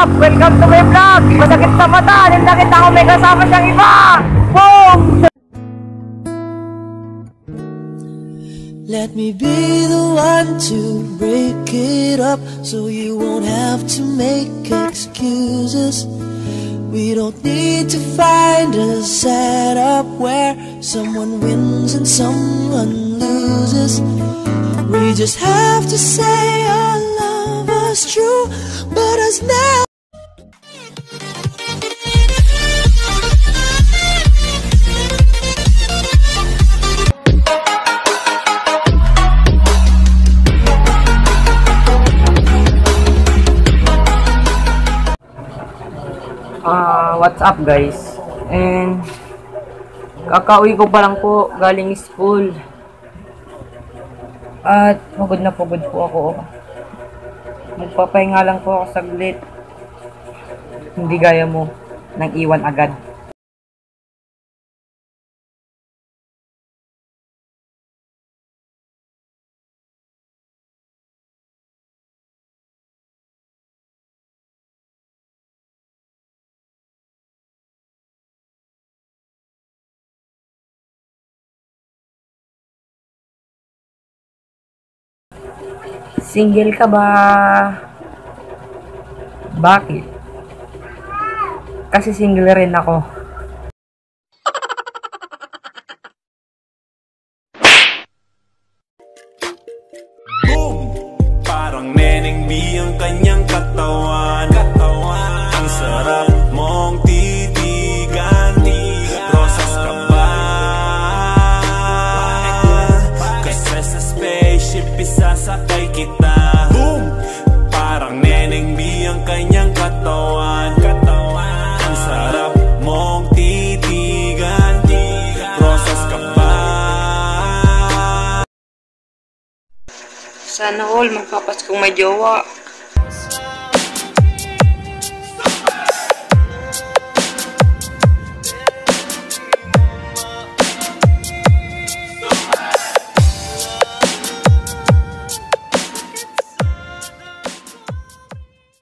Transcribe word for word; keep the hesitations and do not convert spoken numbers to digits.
Welcome to my vlog! Masakit sa mata! Nindakit ako may kasama siyang iba! Boom! Let me be the one to break it up, so you won't have to make excuses. We don't need to find a setup where someone wins and someone loses. We just have to say our love was true, but us now. Uh, what's up guys? And kakauwi ko pa lang po galing school. At pagod na pagod po ako. Magpapahinga lang po ako saglit. Hindi gaya mo nang iwan agad. Single ka ba? Bakit? Kasi single rin ako. Boom! Parang Neneng B ang kanyang katawan. Katawan. Ang sarap mong titigan. Rosas ka ba? Kasi sa spaceship isasakay kita. Boom! Parang Neneng B ang kanyang katawan. Katawan. Ang sarap mong titigan. Rosas ka ba? Sana all magpapaskong may jowa.